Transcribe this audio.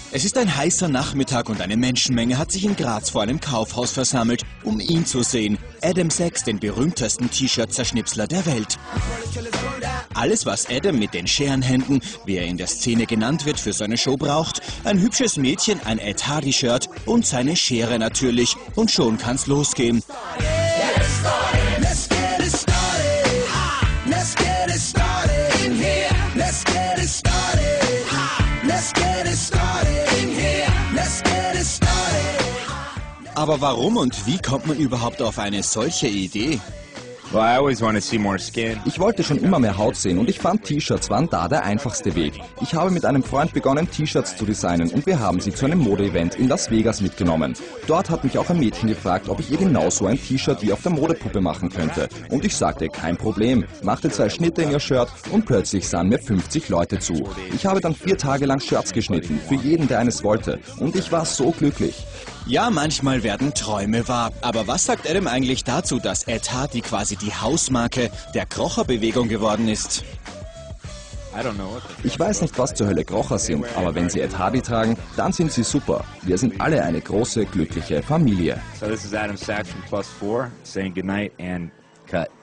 Es ist ein heißer Nachmittag und eine Menschenmenge hat sich in Graz vor einem Kaufhaus versammelt, um ihn zu sehen. Adam Sachs, den berühmtesten T-Shirt-Zerschnipsler der Welt. Alles, was Adam mit den Scherenhänden, wie er in der Szene genannt wird, für seine Show braucht, ein hübsches Mädchen, ein Ed Hardy-Shirt und seine Schere natürlich. Und schon kann's losgehen. Aber warum und wie kommt man überhaupt auf eine solche Idee? Ich wollte schon immer mehr Haut sehen und ich fand T-Shirts waren da der einfachste Weg. Ich habe mit einem Freund begonnen, T-Shirts zu designen und wir haben sie zu einem Modeevent in Las Vegas mitgenommen. Dort hat mich auch ein Mädchen gefragt, ob ich ihr genauso ein T-Shirt wie auf der Modepuppe machen könnte. Und ich sagte, kein Problem, machte 2 Schnitte in ihr Shirt und plötzlich sahen mir 50 Leute zu. Ich habe dann 4 Tage lang Shirts geschnitten, für jeden, der eines wollte. Und ich war so glücklich. Ja, manchmal werden Träume wahr. Aber was sagt Adam eigentlich dazu, dass Ed Hardy quasi die Hausmarke der Krocher-Bewegung geworden ist? Ich weiß nicht, was zur Hölle Krocher sind, aber wenn sie Ed Hardy tragen, dann sind sie super. Wir sind alle eine große, glückliche Familie. So this is Adam Sachs from Plus4 saying goodnight and cut.